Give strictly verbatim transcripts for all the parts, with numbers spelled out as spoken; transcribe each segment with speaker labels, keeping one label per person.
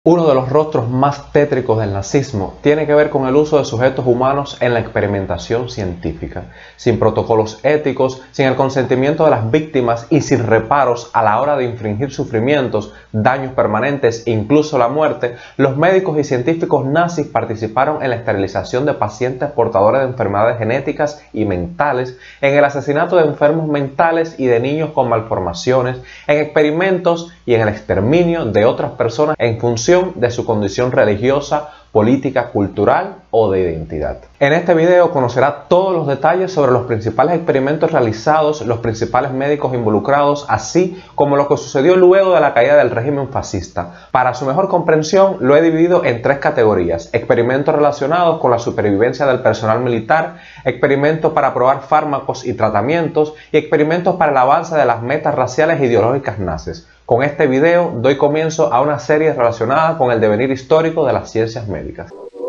Speaker 1: Uno de los rostros más tétricos del nazismo tiene que ver con el uso de sujetos humanos en la experimentación científica. Sin protocolos éticos, sin el consentimiento de las víctimas y sin reparos a la hora de infringir sufrimientos, daños permanentes e incluso la muerte, los médicos y científicos nazis participaron en la esterilización de pacientes portadores de enfermedades genéticas y mentales, en el asesinato de enfermos mentales y de niños con malformaciones, en experimentos y en el exterminio de otras personas en función de su condición religiosa, política, cultural o de identidad. En este video conocerá todos los detalles sobre los principales experimentos realizados, los principales médicos involucrados, así como lo que sucedió luego de la caída del régimen fascista. Para su mejor comprensión lo he dividido en tres categorías: experimentos relacionados con la supervivencia del personal militar, experimentos para probar fármacos y tratamientos y experimentos para el avance de las metas raciales e ideológicas nazis. Con este video doy comienzo a una serie relacionada con el devenir histórico de las ciencias médicas.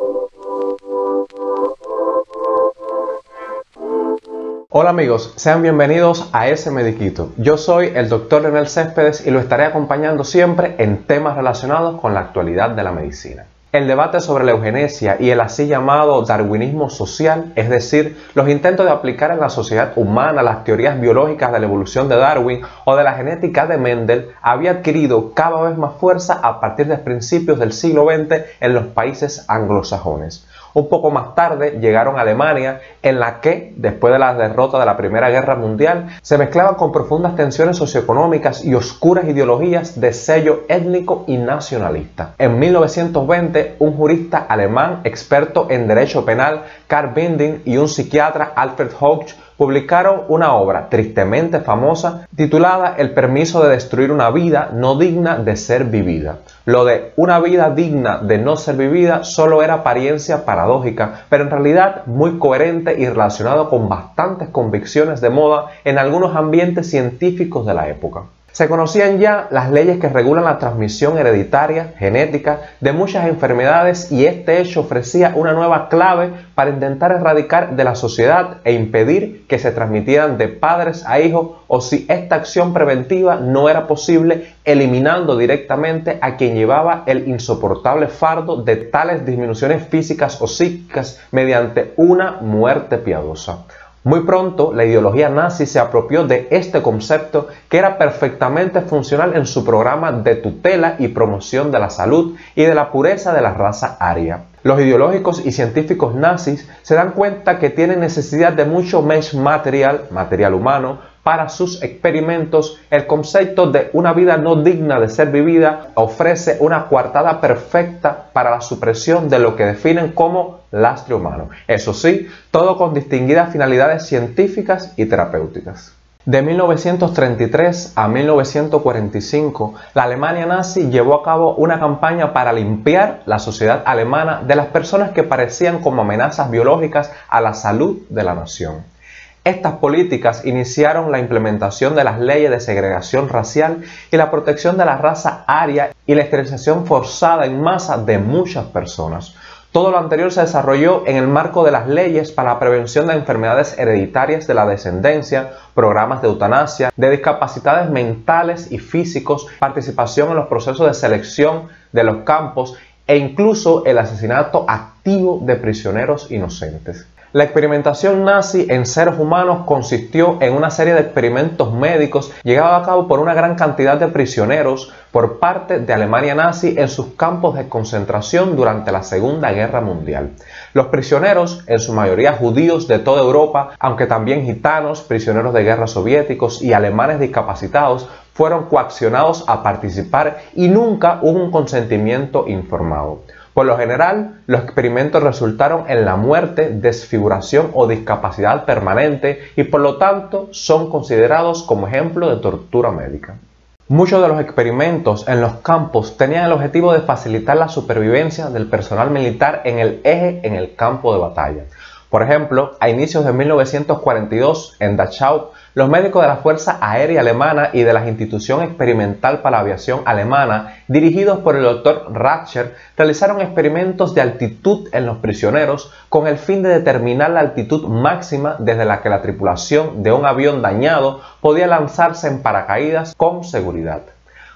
Speaker 1: Hola amigos, sean bienvenidos a Ese Mediquito. Yo soy el doctor Leonel Céspedes y lo estaré acompañando siempre en temas relacionados con la actualidad de la medicina. El debate sobre la eugenesia y el así llamado darwinismo social, es decir, los intentos de aplicar en la sociedad humana las teorías biológicas de la evolución de Darwin o de la genética de Mendel, había adquirido cada vez más fuerza a partir de principios del siglo veinte en los países anglosajones. Un poco más tarde llegaron a Alemania, en la que, después de la derrota de la Primera Guerra Mundial, se mezclaban con profundas tensiones socioeconómicas y oscuras ideologías de sello étnico y nacionalista. En mil novecientos veinte, un jurista alemán experto en derecho penal, Karl Binding, y un psiquiatra, Alfred Hoche, publicaron una obra tristemente famosa titulada El permiso de destruir una vida no digna de ser vivida. Lo de una vida digna de no ser vivida solo era apariencia paradójica, pero en realidad muy coherente y relacionado con bastantes convicciones de moda en algunos ambientes científicos de la época. Se conocían ya las leyes que regulan la transmisión hereditaria, genética, de muchas enfermedades, y este hecho ofrecía una nueva clave para intentar erradicar de la sociedad e impedir que se transmitieran de padres a hijos, o si esta acción preventiva no era posible, eliminando directamente a quien llevaba el insoportable fardo de tales disminuciones físicas o psíquicas mediante una muerte piadosa. Muy pronto, la ideología nazi se apropió de este concepto, que era perfectamente funcional en su programa de tutela y promoción de la salud y de la pureza de la raza aria. Los ideológicos y científicos nazis se dan cuenta que tienen necesidad de mucho más material, material humano, para sus experimentos. El concepto de una vida no digna de ser vivida ofrece una coartada perfecta para la supresión de lo que definen como lastre humano. Eso sí, todo con distinguidas finalidades científicas y terapéuticas. De mil novecientos treinta y tres a mil novecientos cuarenta y cinco, la Alemania nazi llevó a cabo una campaña para limpiar la sociedad alemana de las personas que parecían como amenazas biológicas a la salud de la nación. Estas políticas iniciaron la implementación de las leyes de segregación racial y la protección de la raza aria y la esterilización forzada en masa de muchas personas. Todo lo anterior se desarrolló en el marco de las leyes para la prevención de enfermedades hereditarias de la descendencia, programas de eutanasia, de discapacidades mentales y físicos, participación en los procesos de selección de los campos e incluso el asesinato activo de prisioneros inocentes. La experimentación nazi en seres humanos consistió en una serie de experimentos médicos llevados a cabo por una gran cantidad de prisioneros por parte de Alemania nazi en sus campos de concentración durante la Segunda Guerra Mundial. Los prisioneros, en su mayoría judíos de toda Europa, aunque también gitanos, prisioneros de guerra soviéticos y alemanes discapacitados, fueron coaccionados a participar y nunca hubo un consentimiento informado. Por lo general, los experimentos resultaron en la muerte, desfiguración o discapacidad permanente y por lo tanto son considerados como ejemplo de tortura médica. Muchos de los experimentos en los campos tenían el objetivo de facilitar la supervivencia del personal militar en el eje en el campo de batalla. Por ejemplo, a inicios de mil novecientos cuarenta y dos, en Dachau, los médicos de la Fuerza Aérea Alemana y de la Institución Experimental para la Aviación Alemana, dirigidos por el doctor Ratscher, realizaron experimentos de altitud en los prisioneros con el fin de determinar la altitud máxima desde la que la tripulación de un avión dañado podía lanzarse en paracaídas con seguridad.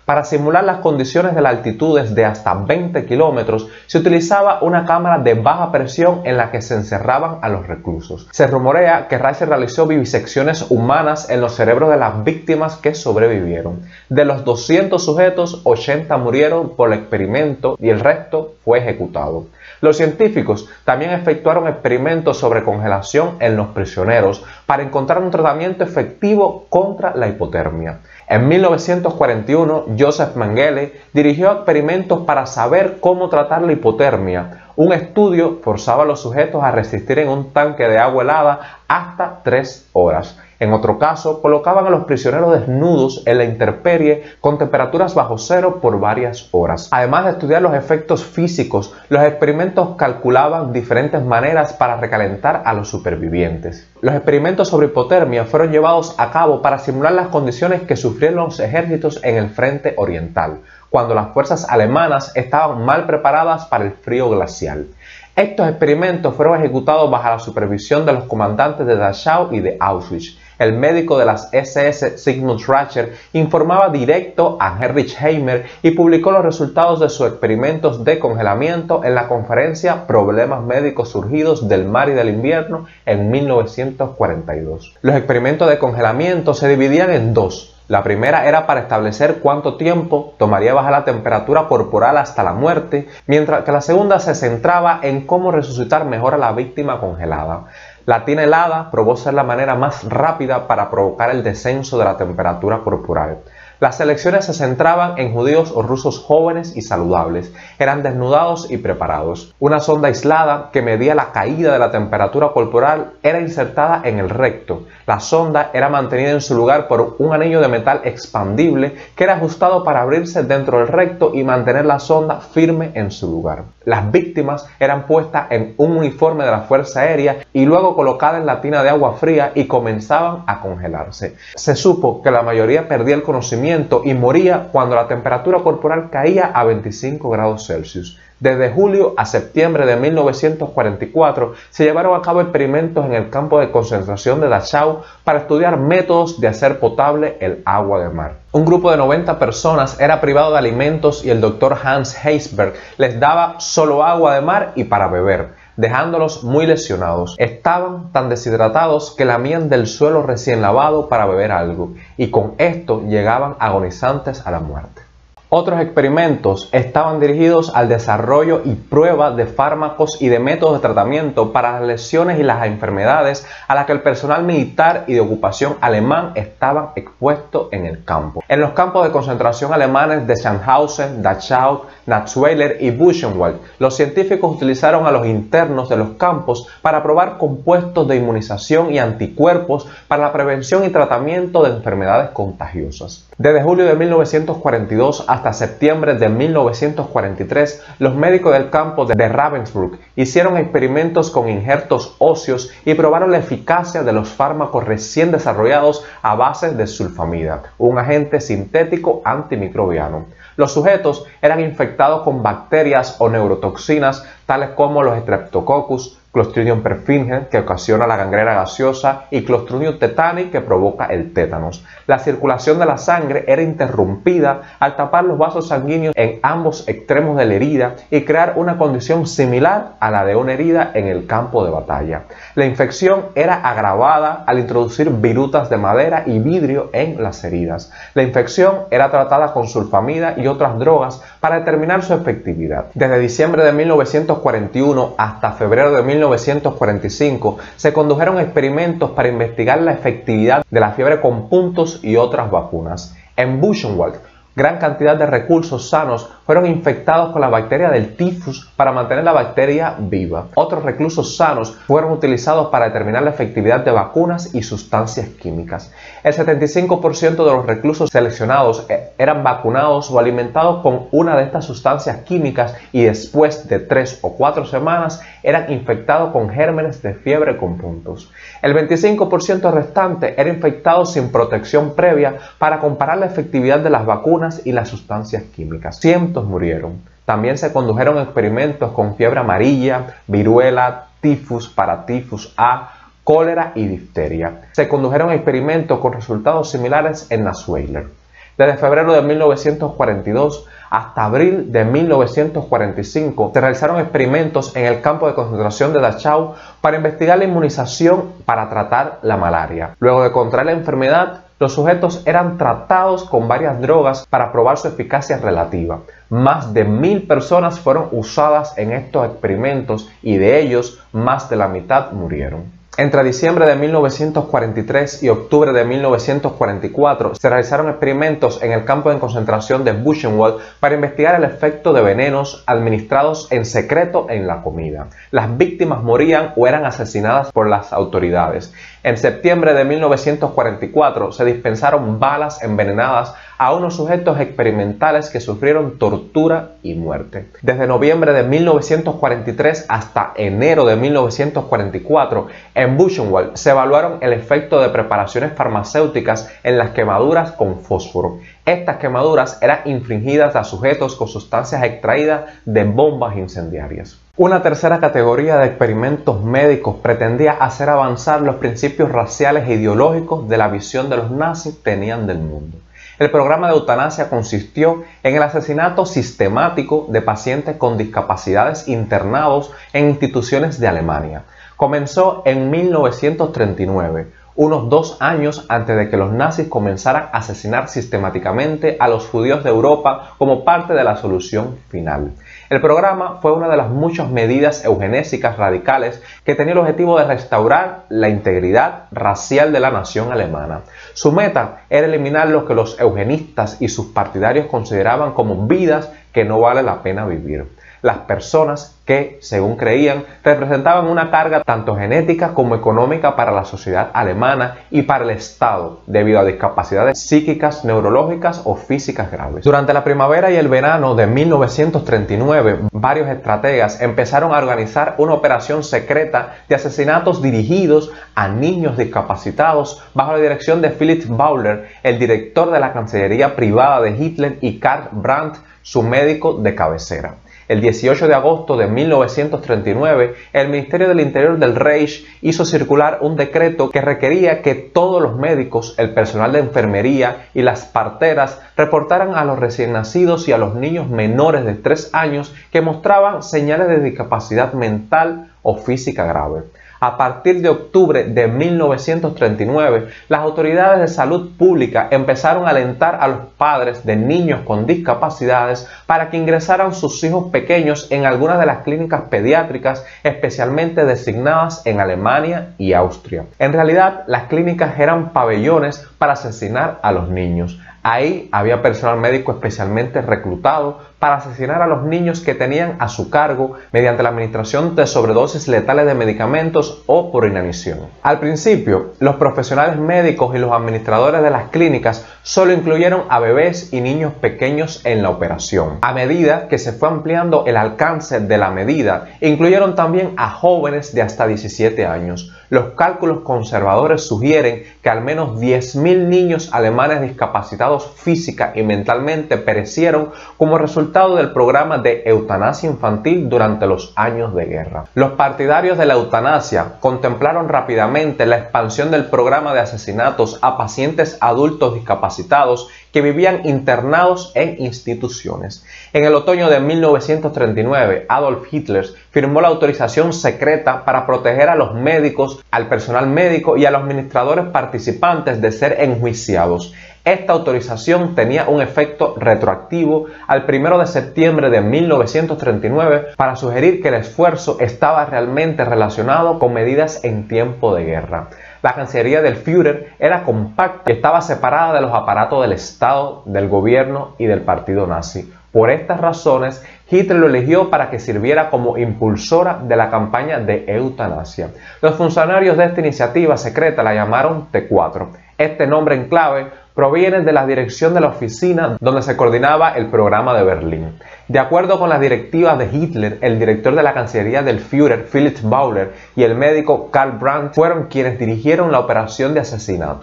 Speaker 1: Para simular las condiciones de las altitudes de hasta veinte kilómetros, se utilizaba una cámara de baja presión en la que se encerraban a los reclusos. Se rumorea que Raiser realizó vivisecciones humanas en los cerebros de las víctimas que sobrevivieron. De los doscientos sujetos, ochenta murieron por el experimento y el resto fue ejecutado. Los científicos también efectuaron experimentos sobre congelación en los prisioneros para encontrar un tratamiento efectivo contra la hipotermia. En mil novecientos cuarenta y uno, Joseph Mengele dirigió experimentos para saber cómo tratar la hipotermia. Un estudio forzaba a los sujetos a resistir en un tanque de agua helada hasta tres horas. En otro caso, colocaban a los prisioneros desnudos en la intemperie con temperaturas bajo cero por varias horas. Además de estudiar los efectos físicos, los experimentos calculaban diferentes maneras para recalentar a los supervivientes. Los experimentos sobre hipotermia fueron llevados a cabo para simular las condiciones que sufrieron los ejércitos en el frente oriental, cuando las fuerzas alemanas estaban mal preparadas para el frío glacial. Estos experimentos fueron ejecutados bajo la supervisión de los comandantes de Dachau y de Auschwitz. El médico de las ese ese Sigmund Rascher informaba directo a Heinrich Himmler y publicó los resultados de sus experimentos de congelamiento en la conferencia Problemas médicos surgidos del mar y del invierno en mil novecientos cuarenta y dos. Los experimentos de congelamiento se dividían en dos. La primera era para establecer cuánto tiempo tomaría bajar la temperatura corporal hasta la muerte, mientras que la segunda se centraba en cómo resucitar mejor a la víctima congelada. La tina helada probó ser la manera más rápida para provocar el descenso de la temperatura corporal. Las selecciones se centraban en judíos o rusos jóvenes y saludables. Eran desnudados y preparados. Una sonda aislada que medía la caída de la temperatura corporal era insertada en el recto. La sonda era mantenida en su lugar por un anillo de metal expandible que era ajustado para abrirse dentro del recto y mantener la sonda firme en su lugar. Las víctimas eran puestas en un uniforme de la Fuerza Aérea y luego colocadas en la tina de agua fría y comenzaban a congelarse. Se supo que la mayoría perdía el conocimiento y moría cuando la temperatura corporal caía a veinticinco grados Celsius. Desde julio a septiembre de mil novecientos cuarenta y cuatro se llevaron a cabo experimentos en el campo de concentración de Dachau para estudiar métodos de hacer potable el agua de mar. Un grupo de noventa personas era privado de alimentos y el doctor Hans Heisberg les daba solo agua de mar y para beber, dejándolos muy lesionados. Estaban tan deshidratados que lamían del suelo recién lavado para beber algo, y con esto llegaban agonizantes a la muerte. Otros experimentos estaban dirigidos al desarrollo y prueba de fármacos y de métodos de tratamiento para las lesiones y las enfermedades a las que el personal militar y de ocupación alemán estaban expuestos en el campo. En los campos de concentración alemanes de Sachsenhausen, Dachau, Natzweiler y Buchenwald, los científicos utilizaron a los internos de los campos para probar compuestos de inmunización y anticuerpos para la prevención y tratamiento de enfermedades contagiosas. Desde julio de mil novecientos cuarenta y dos hasta septiembre de mil novecientos cuarenta y tres, los médicos del campo de Ravensbrück hicieron experimentos con injertos óseos y probaron la eficacia de los fármacos recién desarrollados a base de sulfamida, un agente sintético antimicrobiano. Los sujetos eran infectados con bacterias o neurotoxinas tales como los Streptococcus, Clostridium perfringens, que ocasiona la gangrena gaseosa, y Clostridium tetani, que provoca el tétanos. La circulación de la sangre era interrumpida al tapar los vasos sanguíneos en ambos extremos de la herida y crear una condición similar a la de una herida en el campo de batalla. La infección era agravada al introducir virutas de madera y vidrio en las heridas. La infección era tratada con sulfamida y otras drogas para determinar su efectividad. Desde diciembre de mil novecientos cuarenta y uno hasta febrero de mil novecientos cuarenta y cinco se condujeron experimentos para investigar la efectividad de la fiebre con puntos y otras vacunas. En Buchenwald, gran cantidad de reclusos sanos fueron infectados con la bacteria del tifus para mantener la bacteria viva. Otros reclusos sanos fueron utilizados para determinar la efectividad de vacunas y sustancias químicas. El setenta y cinco por ciento de los reclusos seleccionados eran vacunados o alimentados con una de estas sustancias químicas y después de tres o cuatro semanas eran infectados con gérmenes de fiebre con puntos. El veinticinco por ciento restante era infectado sin protección previa para comparar la efectividad de las vacunas y las sustancias químicas. Cientos murieron. También se condujeron experimentos con fiebre amarilla, viruela, tifus, paratifus A, cólera y difteria. Se condujeron experimentos con resultados similares en Natzweiler. Desde febrero de mil novecientos cuarenta y dos hasta abril de mil novecientos cuarenta y cinco se realizaron experimentos en el campo de concentración de Dachau para investigar la inmunización para tratar la malaria. Luego de contraer la enfermedad, los sujetos eran tratados con varias drogas para probar su eficacia relativa. Más de mil personas fueron usadas en estos experimentos y de ellos más de la mitad murieron. Entre diciembre de mil novecientos cuarenta y tres y octubre de mil novecientos cuarenta y cuatro se realizaron experimentos en el campo de concentración de Buchenwald para investigar el efecto de venenos administrados en secreto en la comida. Las víctimas morían o eran asesinadas por las autoridades. En septiembre de mil novecientos cuarenta y cuatro se dispensaron balas envenenadas a unos sujetos experimentales que sufrieron tortura y muerte. Desde noviembre de mil novecientos cuarenta y tres hasta enero de mil novecientos cuarenta y cuatro, en Buchenwald se evaluaron el efecto de preparaciones farmacéuticas en las quemaduras con fósforo. Estas quemaduras eran infligidas a sujetos con sustancias extraídas de bombas incendiarias. Una tercera categoría de experimentos médicos pretendía hacer avanzar los principios raciales e ideológicos de la visión de los nazis tenían del mundo. El programa de eutanasia consistió en el asesinato sistemático de pacientes con discapacidades internados en instituciones de Alemania. Comenzó en mil novecientos treinta y nueve, unos dos años antes de que los nazis comenzaran a asesinar sistemáticamente a los judíos de Europa como parte de la solución final. El programa fue una de las muchas medidas eugenésicas radicales que tenía el objetivo de restaurar la integridad racial de la nación alemana. Su meta era eliminar lo que los eugenistas y sus partidarios consideraban como vidas que no vale la pena vivir. Las personas que, según creían, representaban una carga tanto genética como económica para la sociedad alemana y para el Estado, debido a discapacidades psíquicas, neurológicas o físicas graves. Durante la primavera y el verano de mil novecientos treinta y nueve, varios estrategas empezaron a organizar una operación secreta de asesinatos dirigidos a niños discapacitados bajo la dirección de Philipp Bauer, el director de la Cancillería privada de Hitler, y Karl Brandt, su médico de cabecera. El dieciocho de agosto de mil novecientos treinta y nueve, el Ministerio del Interior del Reich hizo circular un decreto que requería que todos los médicos, el personal de enfermería y las parteras reportaran a los recién nacidos y a los niños menores de tres años que mostraban señales de discapacidad mental o física grave. A partir de octubre de mil novecientos treinta y nueve, las autoridades de salud pública empezaron a alentar a los padres de niños con discapacidades para que ingresaran sus hijos pequeños en algunas de las clínicas pediátricas especialmente designadas en Alemania y Austria. En realidad, las clínicas eran pabellones para asesinar a los niños. Ahí había personal médico especialmente reclutado para asesinar a los niños que tenían a su cargo mediante la administración de sobredosis letales de medicamentos o por inanición. Al principio, los profesionales médicos y los administradores de las clínicas solo incluyeron a bebés y niños pequeños en la operación. A medida que se fue ampliando el alcance de la medida, incluyeron también a jóvenes de hasta diecisiete años. Los cálculos conservadores sugieren que al menos diez mil niños alemanes discapacitados física y mentalmente perecieron como resultado del programa de eutanasia infantil durante los años de guerra. Los partidarios de la eutanasia contemplaron rápidamente la expansión del programa de asesinatos a pacientes adultos discapacitados que vivían internados en instituciones. En el otoño de mil novecientos treinta y nueve, Adolf Hitler firmó la autorización secreta para proteger a los médicos, al personal médico y a los administradores participantes de ser enjuiciados. Esta autorización tenía un efecto retroactivo al primero de septiembre de mil novecientos treinta y nueve para sugerir que el esfuerzo estaba realmente relacionado con medidas en tiempo de guerra. La Cancillería del Führer era compacta y estaba separada de los aparatos del Estado, del gobierno y del partido nazi. Por estas razones, Hitler lo eligió para que sirviera como impulsora de la campaña de eutanasia. Los funcionarios de esta iniciativa secreta la llamaron T cuatro. Este nombre en clave proviene de la dirección de la oficina donde se coordinaba el programa de Berlín. De acuerdo con las directivas de Hitler, el director de la Cancillería del Führer, Philipp Bauer, y el médico Karl Brandt fueron quienes dirigieron la operación de asesinato.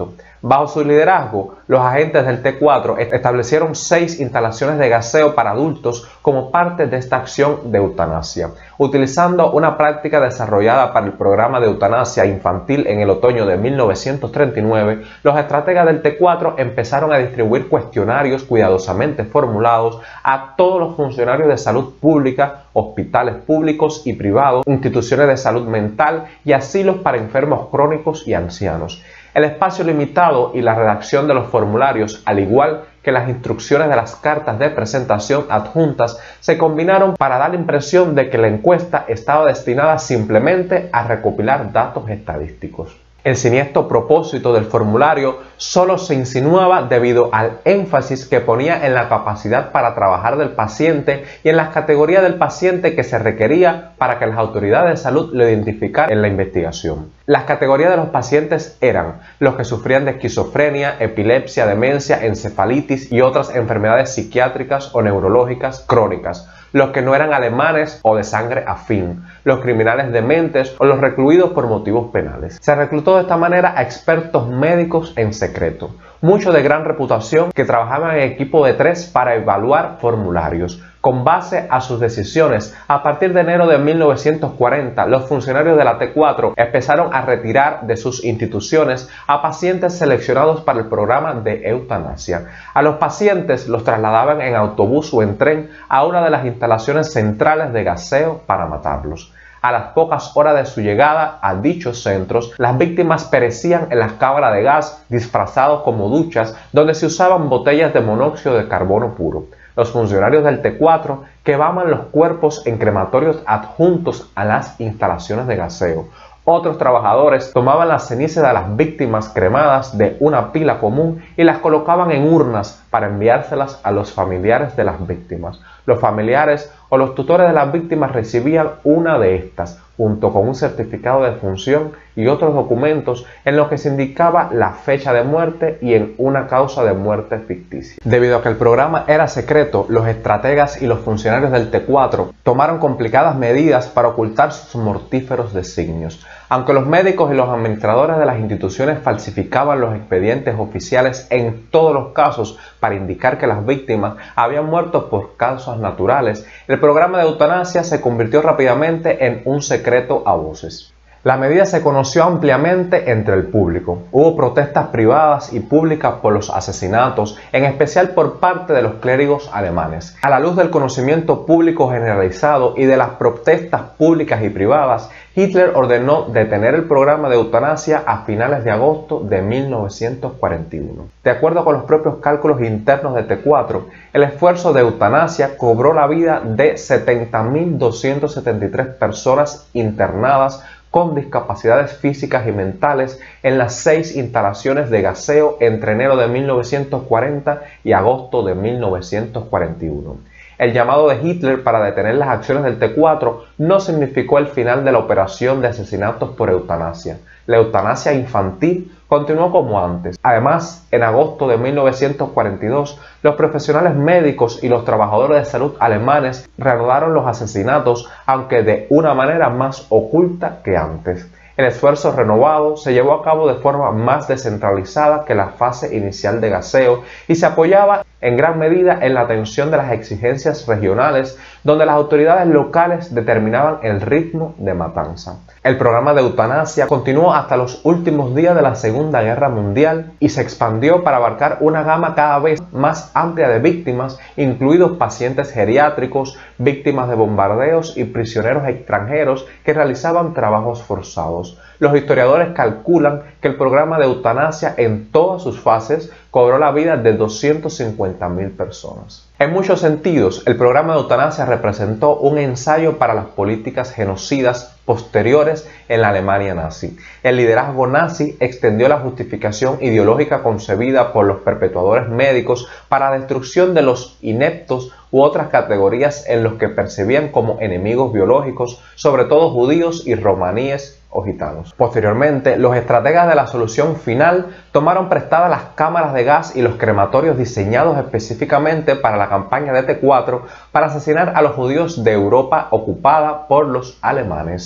Speaker 1: Bajo su liderazgo, los agentes del T cuatro establecieron seis instalaciones de gaseo para adultos como parte de esta acción de eutanasia. Utilizando una práctica desarrollada para el programa de eutanasia infantil en el otoño de mil novecientos treinta y nueve, los estrategas del T cuatro empezaron a distribuir cuestionarios cuidadosamente formulados a todos los funcionarios de salud pública, hospitales públicos y privados, instituciones de salud mental y asilos para enfermos crónicos y ancianos. El espacio limitado y la redacción de los formularios, al igual que las instrucciones de las cartas de presentación adjuntas, se combinaron para dar la impresión de que la encuesta estaba destinada simplemente a recopilar datos estadísticos. El siniestro propósito del formulario solo se insinuaba debido al énfasis que ponía en la capacidad para trabajar del paciente y en las categorías del paciente que se requería para que las autoridades de salud lo identificaran en la investigación. Las categorías de los pacientes eran los que sufrían de esquizofrenia, epilepsia, demencia, encefalitis y otras enfermedades psiquiátricas o neurológicas crónicas, los que no eran alemanes o de sangre afín, los criminales dementes o los recluidos por motivos penales. Se reclutó de esta manera a expertos médicos en secreto, muchos de gran reputación, que trabajaban en equipo de tres para evaluar formularios. Con base a sus decisiones, a partir de enero de mil novecientos cuarenta, los funcionarios de la T cuatro empezaron a retirar de sus instituciones a pacientes seleccionados para el programa de eutanasia. A los pacientes los trasladaban en autobús o en tren a una de las instalaciones centrales de gaseo para matarlos. A las pocas horas de su llegada a dichos centros, las víctimas perecían en las cámaras de gas disfrazados como duchas donde se usaban botellas de monóxido de carbono puro. Los funcionarios del T cuatro quemaban los cuerpos en crematorios adjuntos a las instalaciones de gaseo. Otros trabajadores tomaban las cenizas de las víctimas cremadas de una pila común y las colocaban en urnas para enviárselas a los familiares de las víctimas. Los familiares o los tutores de las víctimas recibían una de estas, junto con un certificado de defunción y otros documentos en los que se indicaba la fecha de muerte y en una causa de muerte ficticia. Debido a que el programa era secreto, los estrategas y los funcionarios del T cuatro tomaron complicadas medidas para ocultar sus mortíferos designios. Aunque los médicos y los administradores de las instituciones falsificaban los expedientes oficiales en todos los casos para indicar que las víctimas habían muerto por causas naturales, el programa de eutanasia se convirtió rápidamente en un secreto a voces. La medida se conoció ampliamente entre el público. Hubo protestas privadas y públicas por los asesinatos, en especial por parte de los clérigos alemanes. A la luz del conocimiento público generalizado y de las protestas públicas y privadas, Hitler ordenó detener el programa de eutanasia a finales de agosto de mil novecientos cuarenta y uno. De acuerdo con los propios cálculos internos de T cuatro, el esfuerzo de eutanasia cobró la vida de setenta mil doscientas setenta y tres personas internadas con discapacidades físicas y mentales en las seis instalaciones de gaseo entre enero de mil novecientos cuarenta y agosto de mil novecientos cuarenta y uno. El llamado de Hitler para detener las acciones del T cuatro no significó el final de la operación de asesinatos por eutanasia. La eutanasia infantil continuó como antes. Además, en agosto de mil novecientos cuarenta y dos, los profesionales médicos y los trabajadores de salud alemanes reanudaron los asesinatos, aunque de una manera más oculta que antes. El esfuerzo renovado se llevó a cabo de forma más descentralizada que la fase inicial de gaseo y se apoyaba en gran medida en la atención de las exigencias regionales, donde las autoridades locales determinaban el ritmo de matanza. El programa de eutanasia continuó hasta los últimos días de la Segunda Guerra Mundial y se expandió para abarcar una gama cada vez más amplia de víctimas, incluidos pacientes geriátricos, víctimas de bombardeos y prisioneros extranjeros que realizaban trabajos forzados. Los historiadores calculan que el programa de eutanasia en todas sus fases cobró la vida de doscientas cincuenta mil personas. En muchos sentidos, el programa de eutanasia representó un ensayo para las políticas genocidas posteriores en la Alemania nazi. El liderazgo nazi extendió la justificación ideológica concebida por los perpetuadores médicos para la destrucción de los ineptos u otras categorías en los que percibían como enemigos biológicos, sobre todo judíos y romaníes o gitanos. Posteriormente, los estrategas de la solución final tomaron prestadas las cámaras de gas y los crematorios diseñados específicamente para la campaña de T cuatro para asesinar a los judíos de Europa ocupada por los alemanes.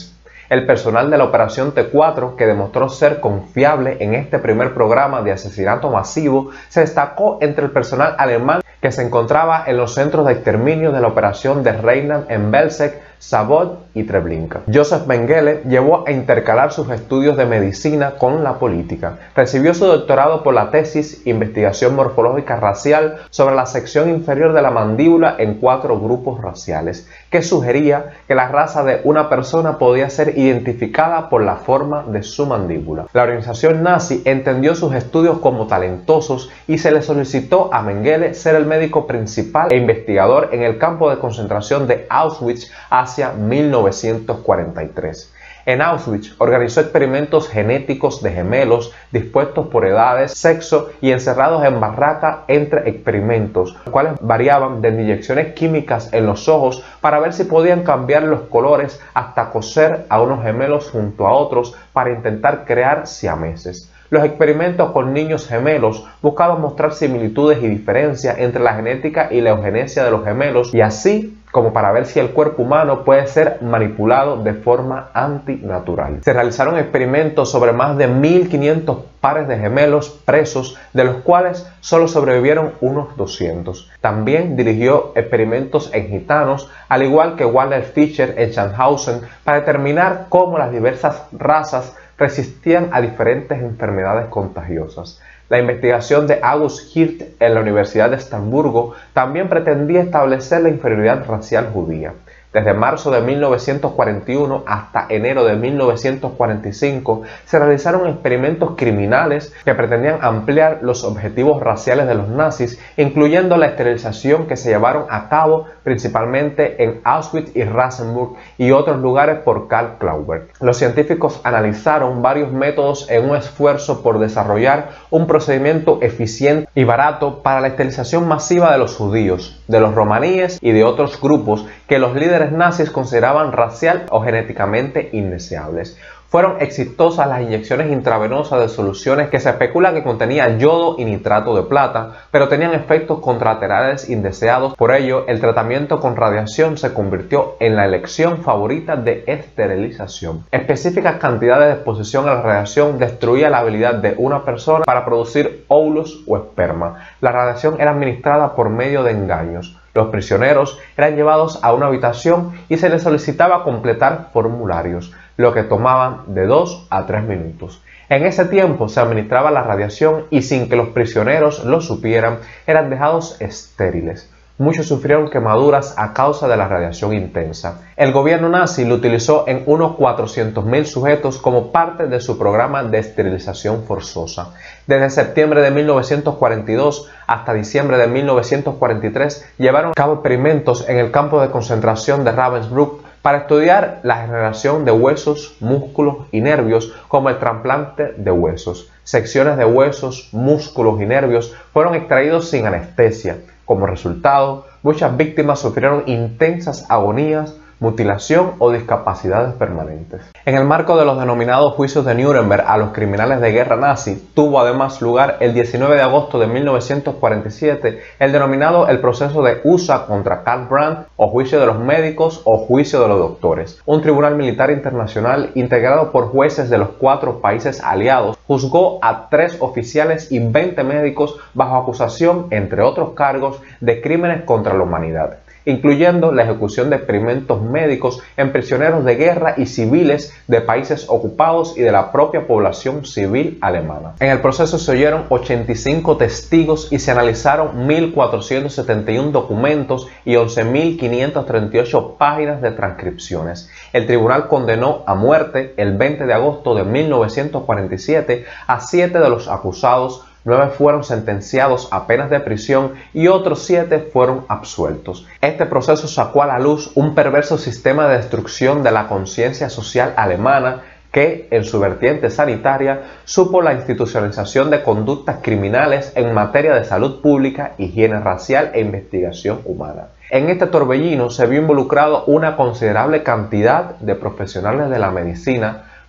Speaker 1: El personal de la Operación T cuatro, que demostró ser confiable en este primer programa de asesinato masivo, se destacó entre el personal alemán que se encontraba en los centros de exterminio de la Operación de Rheinland en Belzec, Sabot y Treblinka. Joseph Mengele llevó a intercalar sus estudios de medicina con la política. Recibió su doctorado por la tesis Investigación morfológica racial sobre la sección inferior de la mandíbula en cuatro grupos raciales, que sugería que la raza de una persona podía ser identificada por la forma de su mandíbula. La organización nazi entendió sus estudios como talentosos y se le solicitó a Mengele ser el médico principal e investigador en el campo de concentración de Auschwitz hacia mil novecientos cuarenta y tres. En Auschwitz organizó experimentos genéticos de gemelos dispuestos por edades, sexo y encerrados en barracas entre experimentos, los cuales variaban de inyecciones químicas en los ojos para ver si podían cambiar los colores hasta coser a unos gemelos junto a otros para intentar crear siameses. Los experimentos con niños gemelos buscaban mostrar similitudes y diferencias entre la genética y la eugenesia de los gemelos, y así como para ver si el cuerpo humano puede ser manipulado de forma antinatural. Se realizaron experimentos sobre más de mil quinientos pares de gemelos presos, de los cuales solo sobrevivieron unos doscientos. También dirigió experimentos en gitanos, al igual que Walter Fischer en Schaffhausen, para determinar cómo las diversas razas resistían a diferentes enfermedades contagiosas. La investigación de August Hirt en la Universidad de Estrasburgo también pretendía establecer la inferioridad racial judía. Desde marzo de mil novecientos cuarenta y uno hasta enero de mil novecientos cuarenta y cinco se realizaron experimentos criminales que pretendían ampliar los objetivos raciales de los nazis, incluyendo la esterilización que se llevaron a cabo principalmente en Auschwitz y Ravensbrück y otros lugares por Karl Klauber. Los científicos analizaron varios métodos en un esfuerzo por desarrollar un procedimiento eficiente y barato para la esterilización masiva de los judíos, de los romaníes y de otros grupos que los líderes nazis consideraban racial o genéticamente indeseables. Fueron exitosas las inyecciones intravenosas de soluciones que se especula que contenían yodo y nitrato de plata, pero tenían efectos contralaterales indeseados. Por ello, el tratamiento con radiación se convirtió en la elección favorita de esterilización. Específicas cantidades de exposición a la radiación destruía la habilidad de una persona para producir óvulos o esperma. La radiación era administrada por medio de engaños. Los prisioneros eran llevados a una habitación y se les solicitaba completar formularios, lo que tomaban de dos a tres minutos. En ese tiempo se administraba la radiación y sin que los prisioneros lo supieran, eran dejados estériles. Muchos sufrieron quemaduras a causa de la radiación intensa. El gobierno nazi lo utilizó en unos cuatrocientos mil sujetos como parte de su programa de esterilización forzosa. Desde septiembre de mil novecientos cuarenta y dos hasta diciembre de mil novecientos cuarenta y tres llevaron a cabo experimentos en el campo de concentración de Ravensbrück para estudiar la generación de huesos, músculos y nervios, como el trasplante de huesos. Secciones de huesos, músculos y nervios fueron extraídos sin anestesia. Como resultado, muchas víctimas sufrieron intensas agonías, mutilación o discapacidades permanentes. En el marco de los denominados juicios de Nuremberg a los criminales de guerra nazi, tuvo además lugar el diecinueve de agosto de mil novecientos cuarenta y siete el denominado el proceso de U S A contra Karl Brandt, o juicio de los médicos o juicio de los doctores. Un tribunal militar internacional integrado por jueces de los cuatro países aliados juzgó a tres oficiales y veinte médicos bajo acusación, entre otros cargos, de crímenes contra la humanidad, incluyendo la ejecución de experimentos médicos en prisioneros de guerra y civiles de países ocupados y de la propia población civil alemana. En el proceso se oyeron ochenta y cinco testigos y se analizaron mil cuatrocientos setenta y uno documentos y once mil quinientas treinta y ocho páginas de transcripciones. El tribunal condenó a muerte el veinte de agosto de mil novecientos cuarenta y siete a siete de los acusados. Nueve fueron sentenciados a penas de prisión y otros siete fueron absueltos. Este proceso sacó a la luz un perverso sistema de destrucción de la conciencia social alemana que, en su vertiente sanitaria, supo la institucionalización de conductas criminales en materia de salud pública, higiene racial e investigación humana. En este torbellino se vio involucrado una considerable cantidad de profesionales de la medicina,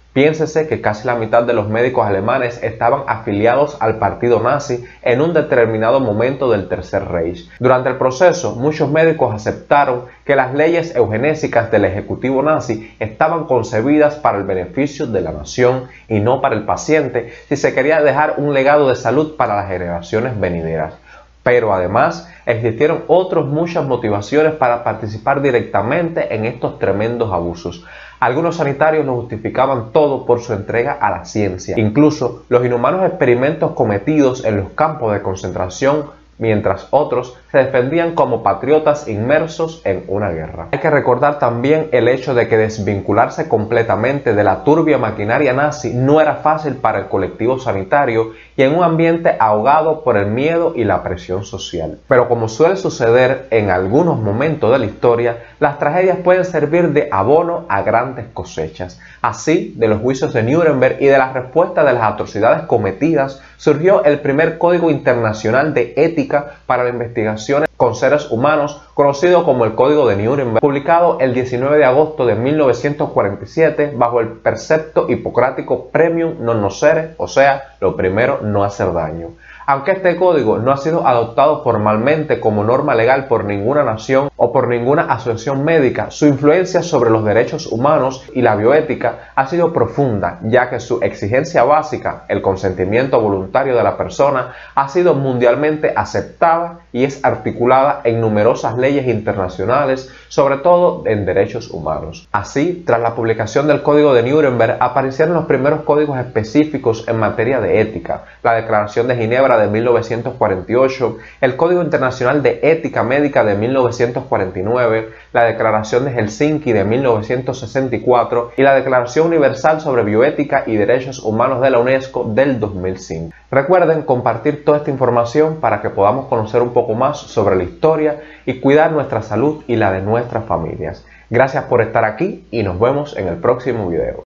Speaker 1: Piénsese que casi la mitad de los médicos alemanes estaban afiliados al partido nazi en un determinado momento del Tercer Reich. Durante el proceso, muchos médicos aceptaron que las leyes eugenésicas del ejecutivo nazi estaban concebidas para el beneficio de la nación y no para el paciente, si se quería dejar un legado de salud para las generaciones venideras. Pero además existieron otras muchas motivaciones para participar directamente en estos tremendos abusos. Algunos sanitarios lo justificaban todo por su entrega a la ciencia, incluso los inhumanos experimentos cometidos en los campos de concentración, mientras otros se defendían como patriotas inmersos en una guerra. Hay que recordar también el hecho de que desvincularse completamente de la turbia maquinaria nazi no era fácil para el colectivo sanitario y en un ambiente ahogado por el miedo y la presión social. Pero como suele suceder en algunos momentos de la historia, las tragedias pueden servir de abono a grandes cosechas. Así, de los juicios de Nuremberg y de las respuestas de las atrocidades cometidas, surgió el primer Código Internacional de Ética para la investigación con seres humanos, conocido como el Código de Nuremberg, publicado el diecinueve de agosto de mil novecientos cuarenta y siete bajo el precepto hipocrático Primum non nocere, o sea, lo primero, no hacer daño. Aunque este código no ha sido adoptado formalmente como norma legal por ninguna nación o por ninguna asociación médica, su influencia sobre los derechos humanos y la bioética ha sido profunda, ya que su exigencia básica, el consentimiento voluntario de la persona, ha sido mundialmente aceptada y es articulada en numerosas leyes internacionales, sobre todo en derechos humanos. Así, tras la publicación del Código de Nuremberg, aparecieron los primeros códigos específicos en materia de ética, la Declaración de Ginebra de mil novecientos cuarenta y ocho, el Código Internacional de Ética Médica de mil novecientos cuarenta y nueve, la Declaración de Helsinki de mil novecientos sesenta y cuatro y la Declaración Universal sobre Bioética y Derechos Humanos de la UNESCO del dos mil cinco. Recuerden compartir toda esta información para que podamos conocer un poco más sobre la historia y cuidar nuestra salud y la de nuestras familias. Gracias por estar aquí y nos vemos en el próximo video.